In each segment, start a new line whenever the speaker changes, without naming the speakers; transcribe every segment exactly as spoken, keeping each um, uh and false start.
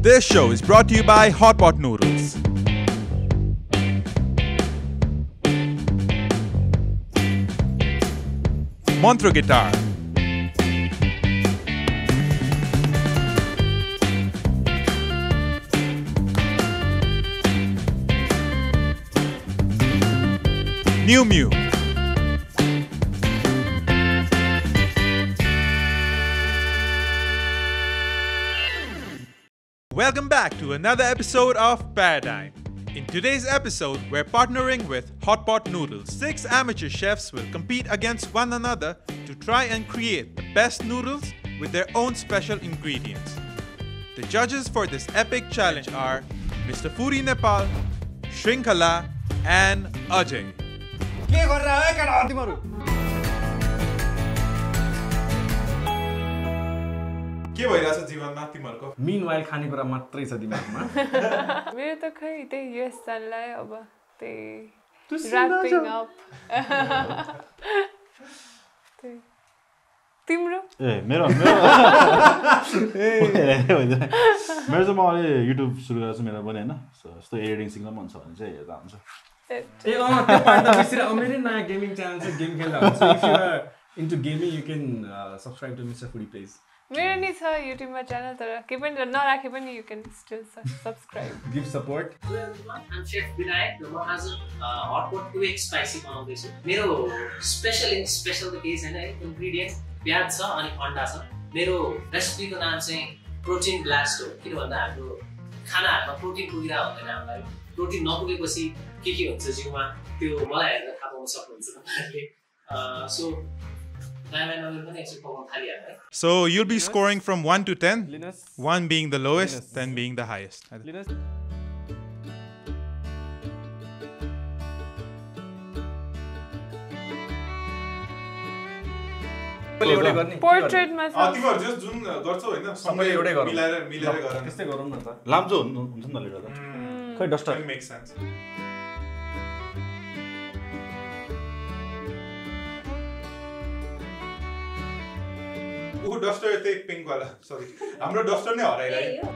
This show is brought to you by Hotpot Noodles. Mantra Guitar. Mew Mew. Welcome back to another episode of Paradigm. In today's episode, we're partnering with Hotpot Noodles. Six amateur chefs will compete against one another to try and create the best noodles with their own special ingredients. The judges for this epic challenge are Mister Foodie Nepal, Shrinkhala, and Ajay. के भइराछ जीवनमा तिमीहरुको
meanwhile खानेकुरा मात्रै छ दिमागमा
मेरो त खै त्यही युएस जानलाई अब त्यही र्यापिङ अप त्यही तिम्रो
ए मेरो मेरो ए मेरो चाहिँ म अहिले युट्युब सुरु गरेको छु मेरो पनि हैन यस्तो एडिटिङ सिक्न मन छ भने चाहिँ हेर्दा हुन्छ
ए अ त्यो पार्ट त बिस्तिर मेरो नयाँ गेमिङ च्यानल छ गेम खेल्दा हुन्छ if you are into gaming you can subscribe to mister foodie page
मेरो नि छ युट्युबमा च्यानल तर के पनि नराखे पनि you can still subscribe
give support
I'm Chef Vinayak र म आज हटपट टू एक्स स्पाइसी बनाउँदैछु मेरो स्पेशल इन स्पेशल त केही छैन है इन्ग्रेडियन्ट प्याज छ अनि अन्डा छ मेरो रेसिपीको नाम चाहिँ प्रोटिन ब्लास्ट हो किन भन्दा हाम्रो खानाहरुमा प्रोटिन पुगिरा हुँदैन हामीलाई प्रोटिन नपुगेपछि के के हुन्छ जिउमा त्यो मलाई हेरेर थाहा पाउन सक्नुहुन्छ तपाईहरुले so
So you'll be scoring from one to ten, one being the lowest, Linus. ten being the highest. Linus.
Portrait ma
a तिमीहरु जस जुन गर्छौ हैन सबै एउटै गरौ मिलाएर मिलाएर गर
त्यस्तै गरौ न त
लाम्चो हुन्छ नि त गर्दा खै डस्टर
मेक सेन्स ओ डस्टर त्यही पिंक वाला सरी हाम्रो डस्टर नै हराइरायो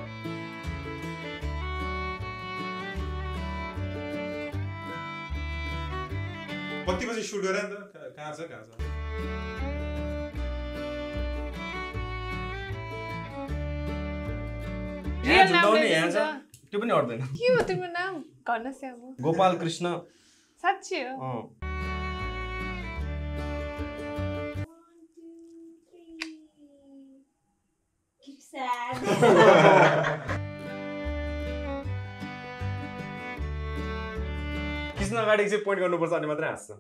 कति बजे सुट गरे नि त कहाँ छ कहाँ छ
यहाँ जुटाउने यहाँ छ त्यो पनि हट्दैन
के हो तिम्रो नाम घनश्याम हो
गोपाल कृष्ण
साच्चै हो
अ
Sad.
किस्न गाडी चाहिँ पोइन्ट गर्नुपर्छ अनि मात्रै हाँस्छ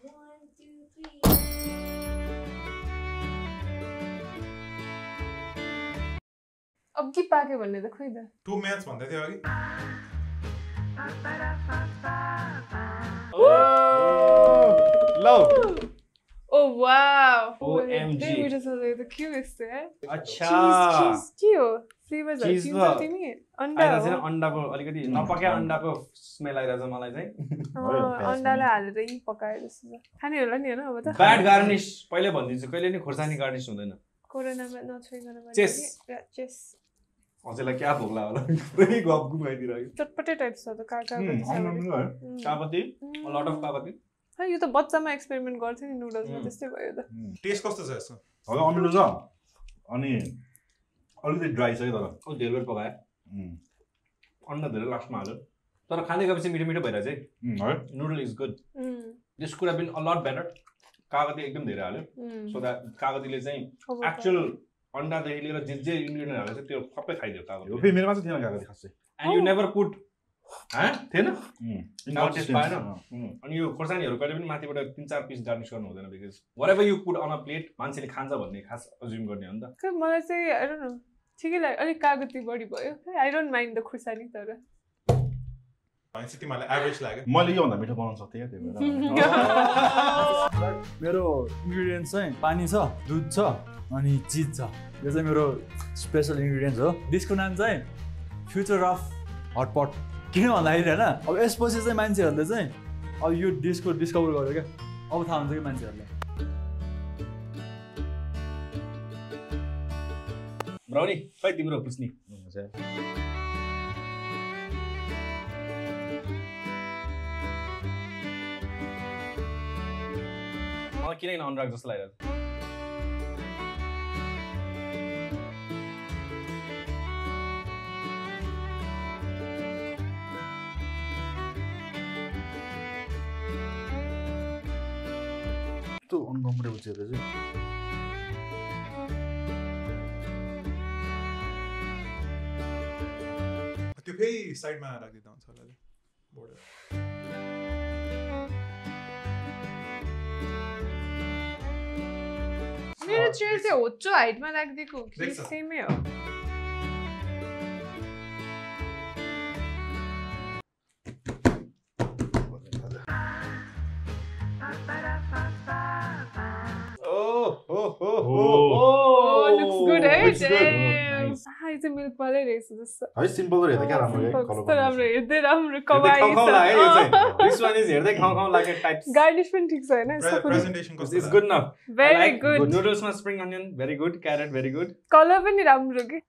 अब के पाक्यो भन्ने त खोइ त
टु म्याच भन्दै थियो अघि
लौ
Oh wow!
O M G.
They were just like the cutest, eh?
अच्छा
Cheese, cheese, के हो? Flavors are cheese
हो
तिमी? अन्डा
आइदा
हो?
चाहिँ अन्डाको अलिकति नपक्या अन्डाको स्मेल आइरहेछ मलाई चाहिँ
अन्डालाई हालेर यी पकाएर जस्तो छ खाने होला नि हैन अब त
ब्याड गार्निश पहिले भन्दिन्छु कहिले नि खोर्सानी गार्निश हुँदैन
कोरोनामा नछोइकन भने
चेस
चेस
हजुरलाई क्या भोग्ला होला पुरै गफ गुफ आइदिरहेको
चटपटे टाइप छ त काका
कापति लट अफ कापति
यो त बच्चामा एक्सपेरिमेन्ट गर्थ्यो नि नुडल्समा त्यस्तै भयो त
टेस्ट कस्तो छ यसको
हजुर अमिलो छ अनि अलिकति ड्राई छ तर
ओ धेरै बेर पकाए अन्डा धेरै लास्टमा हाल्यो तर खाँदै गएपछि मिठो मिठो भइरहेछ है noodle is good this could have been a lot better कागती एकदम धेरै हाल्यो सो द्याट कागतीले चाहिँ एक्चुअल अन्डादेखि लिएर जे जे इन्ग्रेडियन्ट हालेको छ त्यो सबै खाइदियो कागती
फेरि मेरोमा चाहिँ थिएन कागती खासै
एन्ड यु नेभर पुट हाँ थिएन
टेस्ट
पाएन अनि यो खोर्सानीहरू कहिले पनि माथिबाट तीन चार पिस गार्निस गर्नु हुँदैन because whatever you put on a plate मान्छेले खान्छ भन्ने खास अज्युम गर्ने हो नि त
मलाई चाहिँ आई डोन्ट नो ठिकै लाग्यो अलिक कागती बढी भयो आई डोन्ट माइन्ड द खुर्सानी तर
भनेपछि तिमीलाई एभरेज लाग्यो
मैले यो भन्दा मिठो बनाउन सक्थेँ त्यही भएर
मेरो इन्ग्रेडियन्ट्स चाहिँ पानी छ दुध छ अनि चिज छ यो चाहिँ मेरो स्पेसल इन्ग्रेडियन्ट्स हो डिसको नाम चाहिँ फ्युचर अफ हटपट किन भन्दाखेरि होइन अब यसपछि चाहिँ मान्छेहरूले चाहिँ अब यो डिसको डिस्कभर गर्यो क्या अब थाहा हुन्छ कि मान्छेहरूलाई
ब्राउनी खै तिम्रो पुस्नी मलाई किन अनुराग जस्तो लागिरहेको छ
त्यो अनकम्फर्टेबल चाहिँ चाहिँ
त्यो फेरि साइडमा राखिदिँदा हुन्छ होला बोर्डर
मेरो चेयर चाहिँ होचो हाइटमा राखिदिएको कि सेमै हो looks good, eh? Damn. Ah, it's a milk वाले रहेछ जस्तो
है सिम्पल हेर्दा क्या राम्रो है कलर
कस्तो राम्रो हेर्दै राम्रो कमाइ
खाउ खाउ लाग्यो यो चाहिँ दिस वान इज हेर्दै खाउ खाउ लाग्यो टाइप
गार्निश पनि ठीक छ हैन यस्तो
प्रेजेन्टेसन कस्तो
is good enough
very good
नुडल्समा spring onion very good carrot very good
colour पनि राम्रो के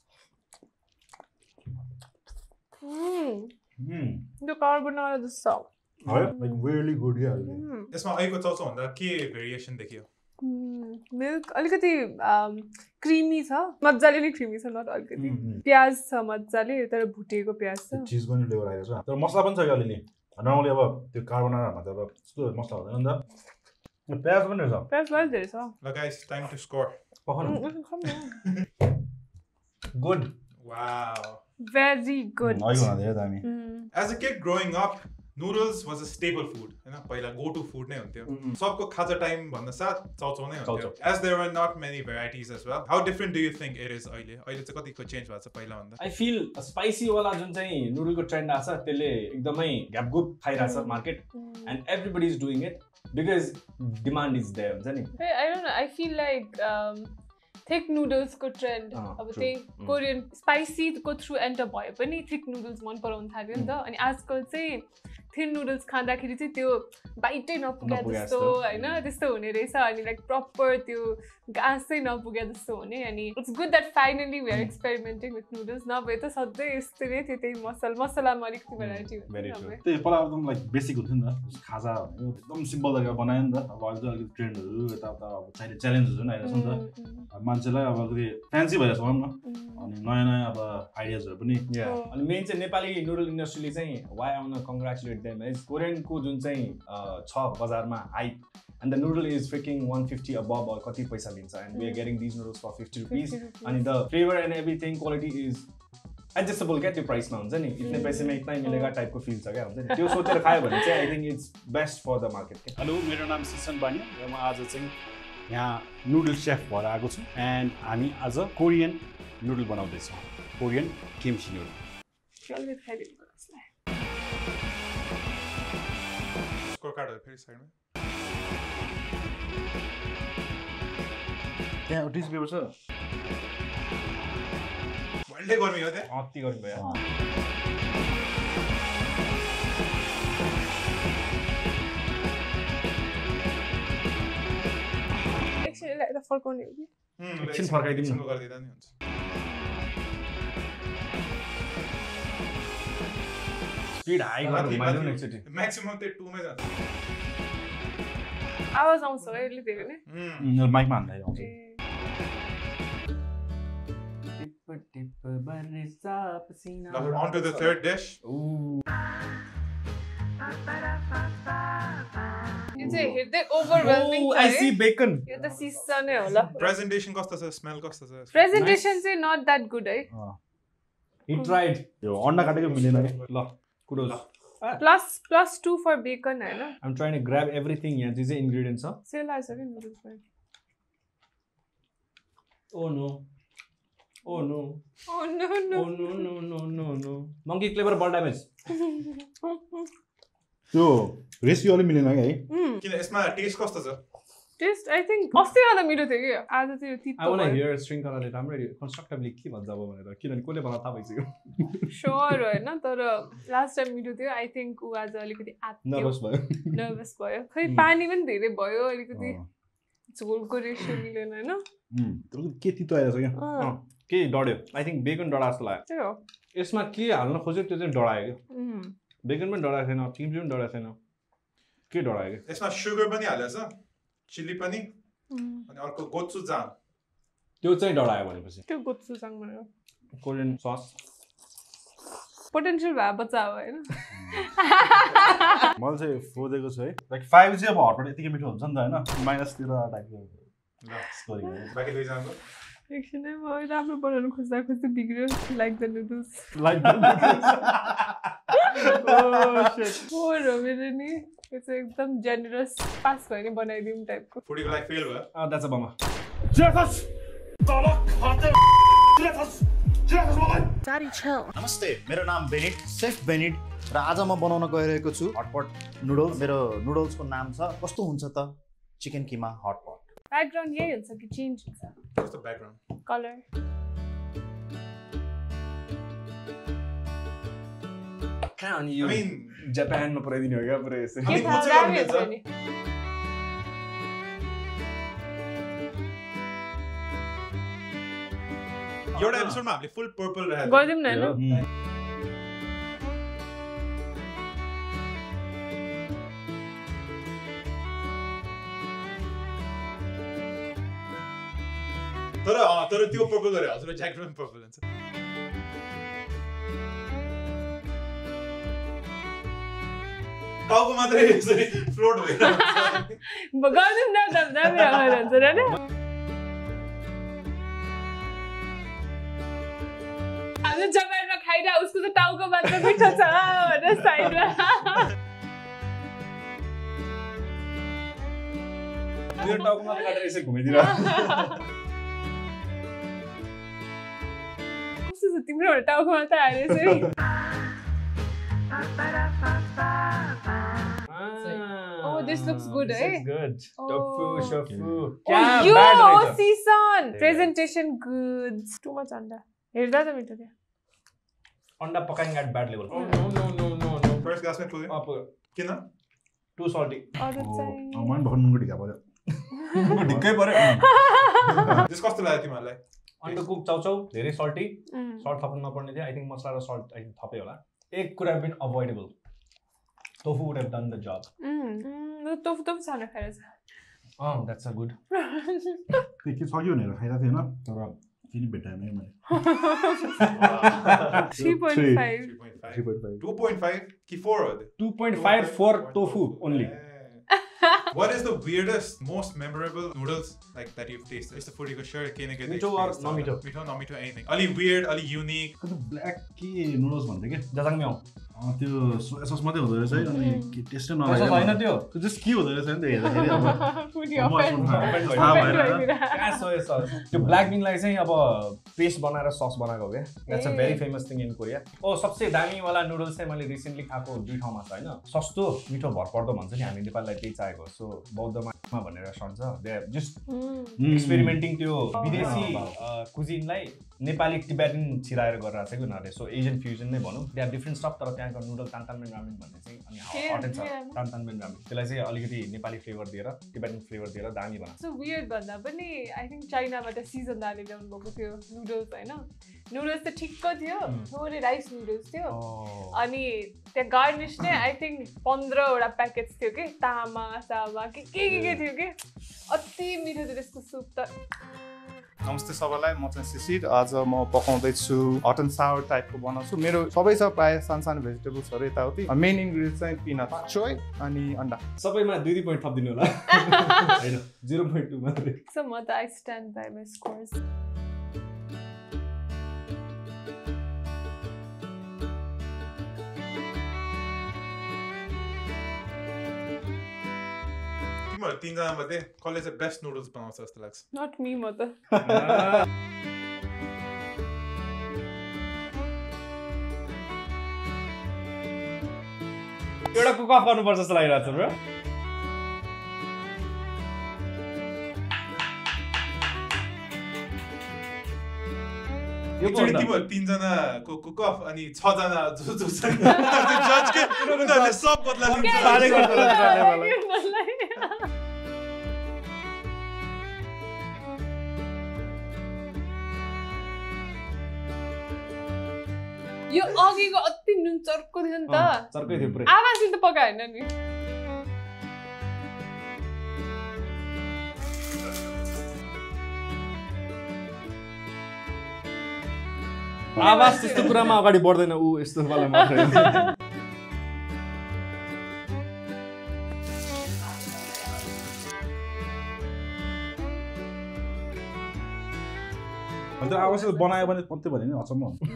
हम्म त्यो कार्बोनारा जस्तो
है लाइक रियली गुड या
यसमा अहिलेको चाउचाउ भन्दा के भेरिएसन देखियो
मिल्क अलिकति क्रिमी छ मजाले नै क्रिमी छ नट अलिकति प्याज छ मजाले तर भुटेको प्याज छ
चिज पनि फ्लेभर आइरहेको छ तर मसला पनि छ कि अलिअलि नर्मली अब त्यो कार्बोनारामा त अब त्यस्तो मसला हुँदैन नि त प्याज पनि रहेछ
प्याज पनि धेरै छ
ल guys time to score
good
wow
very good
अहिलेको भन्दा धेरै दामी
as a kid growing up noodles was a staple food, हैन पहिला go to food नै हुन्थ्यो सबको खाजा टाइम भन्दा साथ चाउचाउ नै हुन्थ्यो as there were not many varieties as well. How different do you think it is अहिले अहिले चाहिँ कतिको चेन्ज भएको छ पहिला भन्दा
I feel spicy वाला जुन चाहिँ नुडलको ट्रेन्ड आछ त्यसले एकदमै ग्यापगुप खाइराछ market and everybody is doing it because demand is there हुन्छ नि
I don't know I feel like um thick नुडल्सको ट्रेन्ड अब त्यही कोरियन स्पाइसीको थ्रु एन्टर भए पनि थिक नुडल्स मन पराउनु थाल्यो नि त अनि आजकल चाहिँ थिन नुडल्स खाँदाखेरि चाहिँ त्यो बाइटै नपुग्या जस्तो होइन त्यस्तो हुने रहेछ अनि लाइक प्रपर त्यो गाँसै नपुग्या जस्तो हुने अनि it's good that finally we are experimenting with noodles नभए त सधैँ यस्तै नै थियो त्यही मसल मसलामा अलिकति भेराइटी
त्यही पहिला एकदम लाइक बेसिक हुन्थ्यो नि त खाजा एकदम सिम्पल तरिका बनायो नि त अब अहिले चाहिँ अलिकति ट्रेन्डहरू यताउता अब चाहिने च्यालेन्जहरू पनि आइरहेको छ नि त मान्छेलाई अब अलिकति फ्यान्सी भइरहेको छ भनौँ न अनि नयाँ नयाँ अब आइडियाजहरू पनि
अनि मेन चाहिँ नेपाली नुडल इन्डस्ट्रीले चाहिँ वाइ आउन कङ्ग्रेचुलेट देम इज कोरियनको जुन चाहिँ छ बजारमा hype and the noodle is freaking one fifty above or kati paisa lincha and we are getting these noodles for fifty rupees and the flavor and everything quality is adjustable get the price ma huncha ni itne paise mein itna hi milega type ko feel cha kya huncha ni tyo sochera khayo bhane chai I think it's best for the market.
Hello मेरो नाम सिसन बानिया र म आज चाहिँ यहाँ noodle chef भएर आएको छु एन्ड हामी आज कोरियन नुडल बनाउँदै छौँ कोरियन किम्ची नुडल
स्कोर कार्डहरु फेरि साइडमा
त्यहाँ टिस्यु पेपर छ
बल्ले गर्मी हो त्यहाँ
अति गर्मी भयो
एकछिन यता फर्काउने हो कि
एकछिन फर्काइदिनु
न गर्दिदा नि हुन्छ
स्पिड हाई गर्नु घुमाइदिनु न एकचोटि
म्याक्सिमम त्यो टु मै जान्छ
आवाज आउँछ है अलि धेरै नै
माइकमा हान्दै आउँछ
टिप टिप बरसा पसिना
on to the third dish
यो चाहिँ हेर्दै ओभरवेल्मिङ छ
I see bacon
यो त सिसा नै होला
प्रेजेन्टेसन कस्तो छ स्मेल कस्तो छ
प्रेजेन्टेसन चाहिँ नट द्याट गुड है
he tried
यो अन्डा काटेको मिलेन के
ल kudos
plus plus two for bacon हैन
I'm trying to grab everything यहाँ जे जे इन्ग्रेडिएन्ट्स छ
सेल आइस के नुडल्स में
oh no oh no
oh no no
oh no no no no no monkey clever ball damage
त्यो रेसियो अलि मिलेन है
किन यसमा टेस्ट कस्तो छ
टेस्ट आई थिंक अस्ति आधा मिठो थियो के आज चाहिँ यो तितो
I want to hear श्रृङ्खलाले राम्ररी कन्स्ट्रक्टिभली के भन्छ अब भनेर किनभने कसले भन्न थाहा भइसक्यो
श्योर हैन तर लास्ट टाइम मिठो थियो आई थिंक उ आज अलिकति आत्यो
नर्भस भयो
नर्भस भयो खै पानी पनि धेरै भयो अलिकति झोलको रेसियो मिलेन हैन
त्यो के तितो आइरहेछ क्या
के डढ्यो आई थिंक बेकन डढा जस्तो लाग्यो
त्यही हो
यसमा के हाल्न खोज्यो त्यो चाहिँ डढायो क्या बेकन पनि डढाएको छैन चिम्ची पनि डढाएको छैन के डढायो क्या
यसमा सुगर पनि हालेछ चिल्ली पनि अनि अर्को गोचुजाङ
त्यो चाहिँ डढायो भनेपछि
त्यो गोचुजाङ भनेको
कोरियन सस
पोटेन्शियल भए बच्चा हो हैन
मैले चाहिँ सोधेको छु है लाइक फाइभ चाहिँ अब हटपट यतिकै मिठो हुन्छ नि त हैन माइनसतिर टाइपको स्कोरिङ
बाकी दुईजनाको
एकछिन म राम्रो बनाउन खोज्दा खोज्दै बिग्रियो like the noodles
like the noodles oh shit
पोर हो मेरो नि यो चाहिँ एकदम जेनरस पास भयो नि बनाइदिउँ टाइपको
फुडीको लागि फेल भयो
अ द्याट्स अ बम्मा
जेफस तल खाते जेफस जेफस मलाई
Daddy chill.
नमस्ते मेरो नाम बेनिट सेफ बेनिट र आज म बनाउन गइरहेको छु हटपट नुडल्स मेरो नुडल्सको नाम छ कस्तो हुन्छ त चिकन किमा हटपट
ब्याकग्राउन्ड यही हुन्छ कि चेन्ज हुन्छ
कस्तो ब्याकग्राउन्ड
कलर
कहाँ अनि यो
I mean,
जापानमा पुऱ्याइदिने हो क्या पुरै यसरी
के
अनि
थाहा
कुचो
दामी
हुन्छ
हुन्छ नि
एउटा एपिसोडमा हामीले फुल पर्पल राखेको
गर्दिउँ न हैन
तर अँ तर त्यो पर्पल गरे हजुर ज्याकेट पनि पर्पल हुन्छ टाउको मात्रै यसरी फ्लोट भइरहेको
गर्दिउँ न त दामी राम्रो हुन्छ र नि हामी जगारमा खाइरा उसको त टाउको मात्र मिठो छ भनेर साइडमा
मेरो टाउको मात्र काटेर यसरी घुमाइदिरा
कस्तो छ तिम्रो टाउको मात्र आएर यसरी Oh, this looks good,
this
eh?
looks good. Tofu,
Oh.
shofu.
Oh,
क्या
yo,
bad रहेछ।
season. Presentation goods. Too much anda. हेर्दा त मिठो थियो
अंडा पकाएंगे at bad level. Oh no no no no no.
First ग्लासमै पुग्यो
आप
किन
too salty.
अरु चाहिँ
मन भर्नु नुनको ढिका पर्यो
ढिक्कै पर्यो।
त्यस कस्तो लाग्यो तिमीहरूलाई
अन्डरकुक चाउचाउ धेरै salty. Salt थप्नु नपर्ने थियो. I think मसला र salt I think थपे होला. Egg could have been avoidable. Tofu would have done the job.
Mm, tofu tofu छानेर खाएर छ
Oh, that's a good.
त्यो के छ कि भनेर खाइरहेको थिएन तर फेरि भेटाएन मैले
three point five.
three point five two point five कि four हो त्यो
two point five for tofu only.
What is the weirdest, most memorable noodles like that you've tasted? It's the foodie ko sure के न के
मिठो or नमिठो?
मिठो नमिठो anything. अलि weird, अलि unique.
कस्तो ब्ल्याक के नुडल्स भन्थे के
जजाङम्याउ
त्यो सोया सस मात्रै हुँदो रहेछ है अनि के टेस्टै
सस
नलाग्यो
हैन त्यो
त्यो जस्ट के हुँदो रहेछ नि त हेर्दाखेरि अब
Foodie
म
offense.
थाहा भएन
क्या सोया सस त्यो ब्ल्याक बिनलाई चाहिँ अब पेस्ट बनाएर सस बनाएको हो क्या that's a very famous thing in Korea ओ सबसे दामी वाला नुडल्स चाहिँ मैले रिसेन्टली खाएको दुई ठाउँमा छ हैन सस्तो मिठो भरपर्दो भन्छ नि हामी नेपाललाई त्यही चाहेको सो बौद्धमा भन्ने रेस्टुरेन्ट छ दे जस्ट एक्सपेरिमेन्टिङ त्यो विदेशी कुजिनलाई नेपाली टिबेटन छिराएर गरिरहेको छ कि उनीहरूले सो एजियन फ्युजन नै भनौँ दे आर डिफ्रेन्ट स्टफ तर त्यहाँको नुडल तानतानमेन रामेन भन्ने चाहिँ अनि हट एन्ड छ तानतानमेन रामेन त्यसलाई चाहिँ अलिकति नेपाली फ्लेभर दिएर टिबेटन फ्लेभर दिएर दामी बनाएको
So weird भन्दा पनि आई थिङ्क चाइनाबाट सिजन दाले ल्याउनु भएको थियो नुडल्स होइन नुडल्स त ठिक्क थियो थोरै राइस नुडल्स थियो अनि त्यहाँ गार्निस नै आई थिङ्क पन्ध्रवटा प्याकेट्स थियो कि तामा सामा के के के के थियो कि अति मिठो थियो त्यसको सुप त
नमस्ते सबैलाई म चाहिँ शिशिर आज म पकाउँदैछु हट एन्ड सावर टाइपको बनाउँछु मेरो सबै छ प्रायः सानो सानो भेजिटेबल्सहरू यताउति मेन इन्ग्रिडियन्ट चाहिँ पिनट चोय अनि अन्डा
सबैमा दुई दुई पोइन्ट थपिदिनु होला हैन zero point two मात्रै
So म त I stand by my scores
तिमीहरू तीनजना मध्ये कसले चाहिँ बेस्ट नुडल्स बनाउँछ जस्तो लाग्छ
नट मी म त
एउटा कुक अफ गर्नुपर्छ जस्तो लागिरहेको छ ब्रो
एकचोटि तिमीहरू तीनजनाको कुक अफ अनि छजना जो जो छ जज के उनीहरूले सब बदला लिन्छ
साह्रै गर्छ मलाई
यो अघिको अति नुन चर्को थियो नि त
चर्कै थियो पुरै
आवाजले त पकाएन नि
आवाज त्यस्तो कुरामा अगाडि बढ्दैन ऊ यस्तो वाला मात्रै
अन्त आवश्यक बनायो भने पत्तै भने नि अचम्म हुन्छ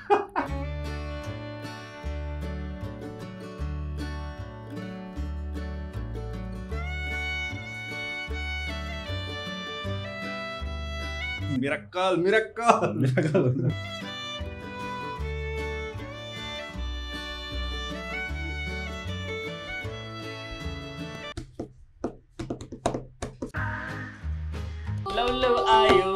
मिराकल मिराकल
मिराकल
लो लो आयो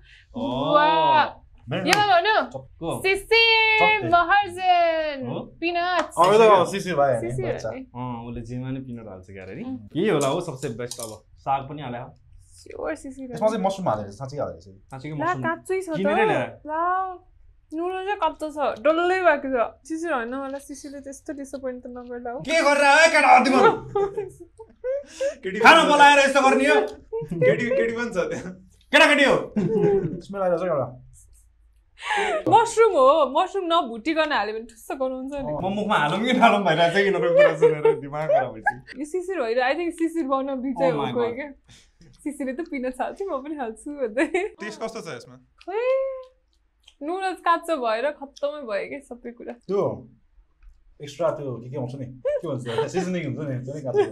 यो भन्नु सिसिर महर्जन पिनट्स
अ यो त सिसिर भयो नि बच्चा
अ उले जेमा नि पिनट हाल्छ क्यारे नि के होला हो सबसे बेस्ट अब साग पनि हाले हो
स्योर सिसिर
त्यसमा चाहिँ मसरुम हालेर साँच्चै हालेर चाहिँ
साँच्चै
ला
मसरुम
काच्चै छ त
किनेर ल्याएर
ला नुडल चाहिँ कच्चो छ डल्लै भएको छ सिसिर हैन होला सिसिरले त्यस्तो डिसअपोइन्ट त नगर्ला हो
के गरेर आयो केटा हड्डी मरु खाना बोलाएर यस्तो गर्ने हो
केटी केटी पनि छ त्यहाँ
केटा केटी हो
स्मेल आइरहेछ एउटा
मसरुम हो मसरुम नभुटिकन हाल्यो भने ठुस्स गराउँछ नि
म मुखमा हालौँ कि नहालौँ भइरहेको छ कि नभए कुरा सुनेर दिमाग खराब भइसक्यो
यो सिसिर होइन आई थिङ्क सिसिर बनाउन बिचै हो कोही क्या सिसिरले त पिनट्स हाल्छ म पनि हाल्छु भन्दै
टेस्ट कस्तो छ यसमा
खै नुडल्स काच्चो भएर खत्तमै भयो कि सबै कुरा
त्यो एक्स्ट्रा त्यो के के आउँछ नि के भन्छ सिजनिङ हुन्छ नि त्यो नै काट्छ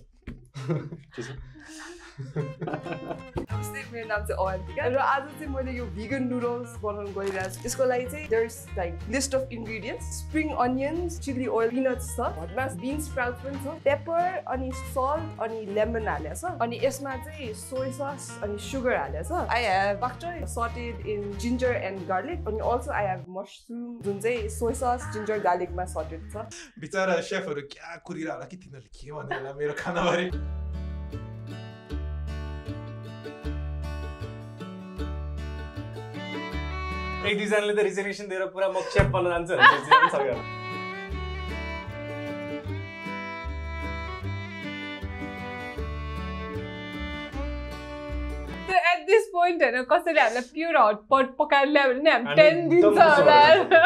नमस्ते मेरो नाम चाहिँ अवन्तिका र आज चाहिँ मैले यो भिगन नुडल्स बनाउन गइरहेको छु यसको लागि चाहिँ there's like list of ingredients spring onions chilli oil peanuts छ भटमास बिन स्प्राउट्स पनि छ पेपर अनि सल्ट अनि लेमन हालेको छ अनि यसमा चाहिँ सोय सस अनि सुगर हालेको छ I have butter sauteed in ginger and garlic अनि अल्सो आई हेभ मसरुम जुन चाहिँ सोय सस जिन्जर गार्लिकमा सटेड छ
बिचारा शेफहरु क्या कुरिरा होला कि तिनीहरुले के भन्नु होला मेरो खानाबारे
एक दुईजनाले त रिजर्भेसन दिएर पुरा म शेफ बन्न जान्छ भनेर सबै
So at this point हैन कसैले हामीलाई प्योर हट पट पकाएर ल्यायो भने हामी टेन दिन्छ होला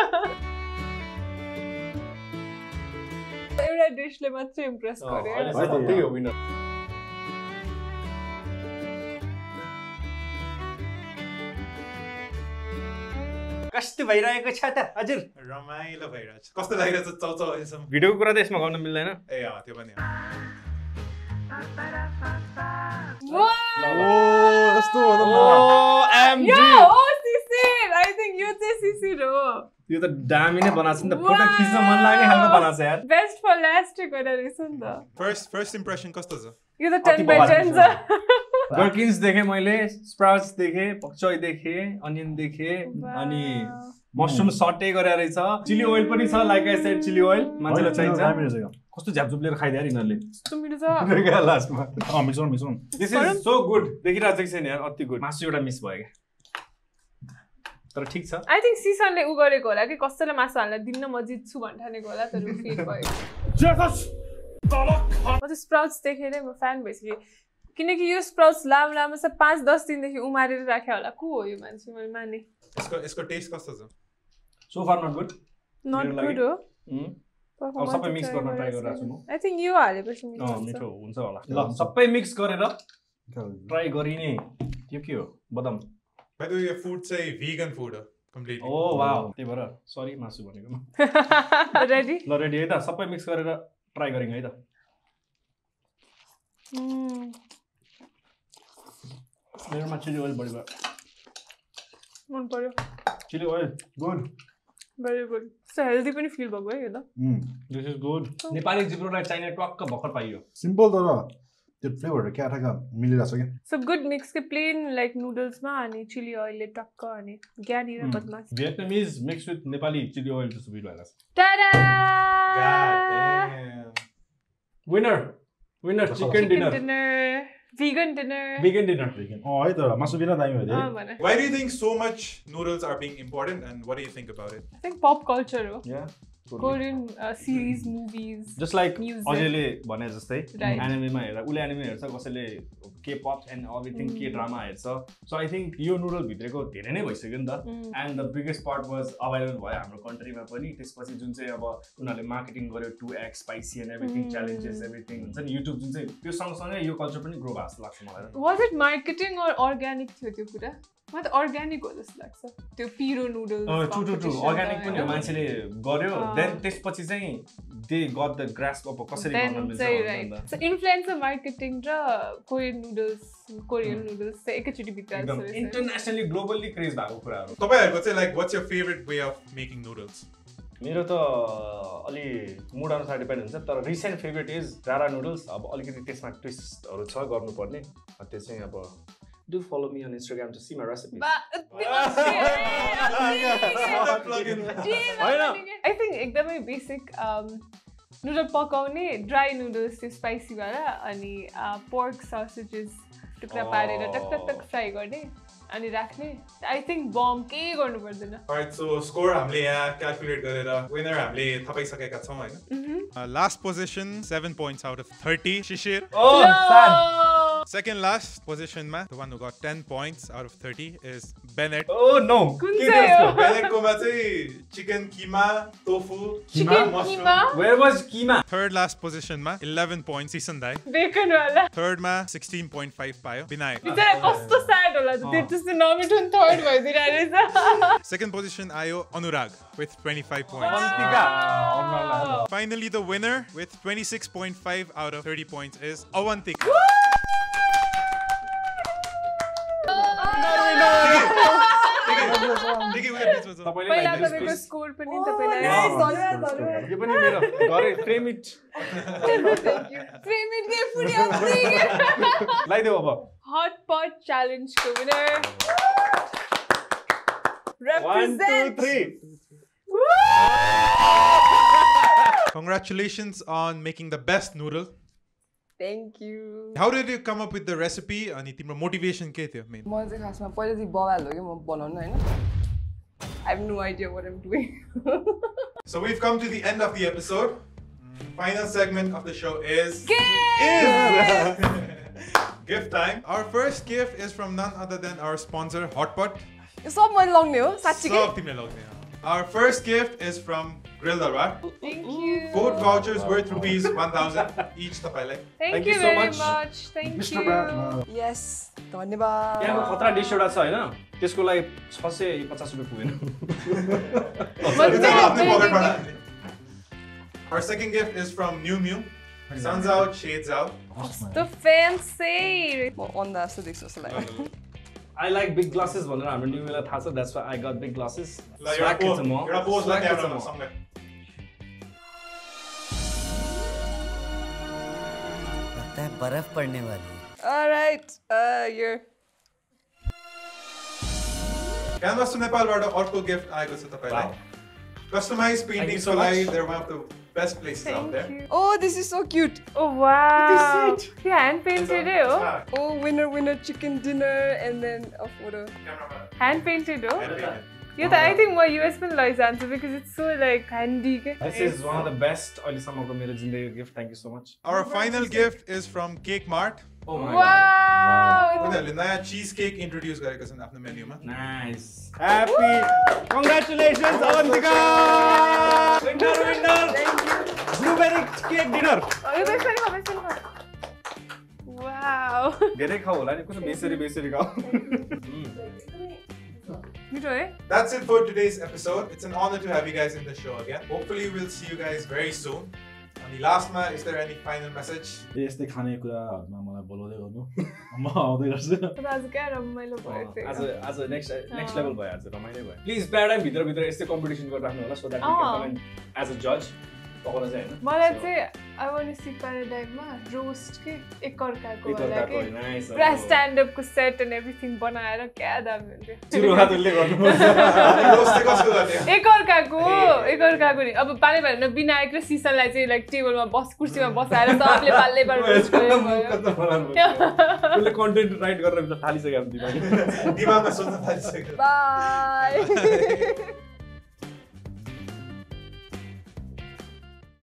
एउटा डिशले मात्रै इम्प्रेस गर्यो
त्यही हो विनर कस्तो भइरहेको छ त हजुर
रमाइलो भइरहेछ कस्तो लागिरहेछ चौचौ यसम
भिडियोको कुरा त यसमा गर्न मिल्दैन
ए अ त्यो पनि
ओ
यस्तो हो त
ओएमजी
यो हो सिसिर आई थिंक यो चाहिँ सिसिर हो
यो त दामी नै बनाछ नि त फोटो खिच्न मन लाग्ने खालको बनाछ यार
बेस्ट फर लास्ट गरेर रहेछ नि त
फर्स्ट फर्स्ट इम्प्रेसन कस्तो छ
यो त टेन बाइ टेन छ
गर्किन्स देखे मैले स्प्राउट्स देखे पक्चोय देखे अनियन देखे अनि मसरुम सटे गरेर रहेछ चिली ओइल पनि छ like I said chilli oil मान्छेलाई चाहिन्छ कस्तो झ्यापझुप लिएर खाइदियो यार यिनीहरूले
सुमिरो छ
लास्टमा
uh mixer mixer
this is so good देखिरहेको छैन यार अति गुड मासु एउटा मिस भयो क्या तर ठिक छ
आई थिंक सिसनले उ गरेको होला कि कसैले मासु हाल्न दिन्न म जित्छु भन्ने ठानेको होला तर फेल भयो म चाहिँ स्प्राउट्स देखेर म फ्यान भइसकेँ किनकि यो स्प्राउट्स लामो लामो छ पाँच दस दिनदेखि उमारेर राख्यो होला को हो यो मान्छे मैले माने
यसको यसको टेस्ट कस्तो छ
so far not good
not good हो
अब सबै मिक्स गर्न ट्राई गरिरहेको छु म
आई थिंक यो हालेपछि
अँ मिठो हुन्छ होला ल सबै मिक्स गरेर ट्राई गरिने त्यो के हो बदाम
बाइ द वे यो फुड चाहिँ भेगन फुड हो कम्प्लिटली
ओ वाओ त्यही भएर सरी मासु भनेको
रेडी
ल रेडी है त सबै मिक्स गरेर ट्राई गरौँ है त मेरोमा चिली ओइल बढी भयो
मन पर्यो
chilli oil good
very good so healthy पनि फिल भएको है यो त
दिस इज गुड नेपाली जिब्रोलाई चाहिने टक्क भर्खर पाइयो
सिम्पल तर त्यो फ्लेभरहरू क्या ठ्याक्क मिलिरहेछ क्या
सो गुड मिक्स के प्लेन लाइक नुडल्समा अनि चिली ओइलले टक्क अनि ज्ञानी र बदमास
Vietnamese mix with Nepali chilli oil जस्तो फिल भइरहेछ
tada
winner winner chicken dinner
vegan dinner
vegan dinner
vegan oh है त मासु बिना दामी हो
अ
धेरै
Why do you think so much noodles are being important and what do you think about it?
I think pop culture हो
yeah
Korean uh, series, movies.
Just like
music.
अजयले भने जस्तै
Right.
एनिमेमा हेर्दा उले anime हेर्छ कसैले K-pop and everything K drama हेर्छ. So I think यो noodle भित्रको धेरै नै भइसक्यो नि त. And the biggest part was available भयो हाम्रो कन्ट्रीमा पनि. त्यसपछि जुन चाहिँ अब उनीहरूले मार्केटिङ गर्यो two x spicy and everything challenges everything हुन्छ नि YouTube जुन चाहिँ त्यो सँगसँगै यो कल्चर पनि ग्रो भएको जस्तो लाग्छ मलाई.
Was it marketing or organic थियो त्यो कुरा? म त अर्ग्यानिक हो जस्तो लाग्छ त्यो पिरो noodles
true true true organic पनि मान्छेले गर्यो देन त्यसपछि चाहिँ they got the grasp of कसरी गर्न मिल्छ
सो इन्फ्लुएन्सर मार्केटिङ र कोरियन नुडल्स कोरियन नुडल्स चाहिँ एकैचोटि भित्र
एकदम इन्टरनेसनली ग्लोबली क्रेज भएको कुराहरु
तपाईहरुको चाहिँ like what's your favourite way of making noodles
मेरो त अलि मुड अनुसार डिपेन्ड हुन्छ तर recent favourite is Rara noodles अब अलिकति त्यसमा ट्विस्टहरु छ गर्नुपर्ने त्यो चाहिँ अब Do follow me on Instagram to see my recipes.
I think एकदमै बेसिक नुडल पकाउने ड्राई नुडल्स त्यो स्पाइसी वाला अनि पोर्क ससेजेस टुक्रा पारेर टक टक टक फ्राई गर्ने अनि राख्ने आई थिंक बम के गर्नु पर्दैन
अलराइट सो स्कोर हामीले यहाँ क्याल्कुलेट गरेर विनर हामीले थापाइसकेका छौं हैन last position seven points out of thirty Shishir
oh sad
Second last position ma, the one who got ten points out of thirty is Bennett.
Oh no!
Bennett ko ma chai chicken keema, tofu,
chicken keema.
Where was keema?
Third last position ma, eleven points Season Dai.
Bacon wala.
Third ma, sixteen point five payo. Binayak.
Bichara kasto sad hola to just nominate on third bhayidira रहेछ.
Second position ayo Anurag with twenty-five points.
Avantika.
Finally the winner with twenty-six point five out of thirty points is Avantika.
पहिला तपाईको score पनि तपाईलाई
यो पनि मेरो गरे frame it
frame it के फुडी आउँछ
लाइदेऊ अब
हट पट च्यालेन्ज को winner
one two three
Congratulations on making the best noodle.
Thank you.
How did you come up with the recipe? Ani timro motivation ke थियो main?
म चाहिँ खासमा पहिले चाहिँ बवाल हो के म बनाउनु हैन. I have no idea what I'm doing.
So we've come to the end of the episode. Final segment of the show is
gift.
Gift time. Our first gift is from none other than our sponsor Hotpot.
यो सब मैले लग्ने हो साच्चै के?
सब तिमीले लग्ने हो. Our first gift is from Grill Darbar.
Thank you.
Food vouchers worth rupees one thousand each तपाईलाई.
Thank,
Thank
you,
you so
very
much.
much. Thank
Mister
you.
Brad.
Yes. धन्यवाद.
यहाँको खतरा डिस एउटा छ हैन त्यसको लागि छ सय पचास रुपैयाँ पुगेन.
Our second gift is from Miu Miu. Suns out, shades out.
The fancy.
म अन्धा जस्तो देख्छु जस्तो लाग्यो.
I like big glasses भनेर हाम्रो न्यू मेला थाहा छ that's why I got big glasses.
Swag it some more. You're pose like camera somewhere.
लगता है बर्फ पड़ने वाली है.
All right. Uh here.
Canvas to Nepalबाट अर्को गिफ्ट आएको छ तपाईलाई. Customized paintings for life. They're one of the best places
Thank
out there.
You.
Oh, this is so cute.
Oh wow. Yeah, hand painted it. Oh.
Oh, winner winner chicken dinner and then a photo.
Hand painted oh.
Hand painted.
Yeah, I think my U S pen lies answer because it's so like handy.
This is one of the best अहिलेसम्मको मेरो जिन्दगीको gift. Thank you so much.
Our final gift is from Cake Mart.
Oh my
wow.
god.
उनीहरूले नयाँ cheese cake introduce गरेको छन् आफ्नो मेन्युमा.
Nice. Happy. Congratulations Avantika. Winner winner. Thank you. Blueberry cake dinner.
Oh, you guys ready for this? Wow.
धेरै खाऊ होला नि कुन बेसरी बेसरी खाऊ.
That's it for today's episode. It's an honor to have you guys in the show again. Hopefully we'll see you guys very soon. अनि लास्टमा is there any final message?
यस्तै खाने कुराहरुमा मलाई बोलाउँदै गर्नु. म आउँदै गर्छु.
आज क्या रमाइलो भयो
आज आज नेक्स्ट नेक्स्ट लेभल भयो आज रमाइलो भयो. प्लिज प्याराडाइम भित्र भित्र यस्तै कम्पिटिसन गरेर राख्नु होला so that we can come in as a जज. पकाउन चाहिँ हैन.
मलाई चाहिँ आई वान्ट टु सी प्याराडाइममा रोस्ट के एक अर्काको होला के.
नाइस.
पुरा स्ट्यान्ड अप को सेट एन्ड एभ्रीथिङ बनाएर क्या दामी हुन्थ्यो.
चिरो हातले गर्नुपर्छ.
रोस्ट चाहिँ कसको गर्ने?
एक अर्काको एक अर्काको नि अब पाले भएन विनायक र सिसनलाई चाहिँ लाइक टेबलमा बस कुर्सीमा बसाएर सबले पाल्ले पाल्ले
त्यसले कन्टेन्ट राइट गरेर थालिसक्यो हामी दिमागमा.
दिमागमा सोच्न थालिसक्यो.
बाइ.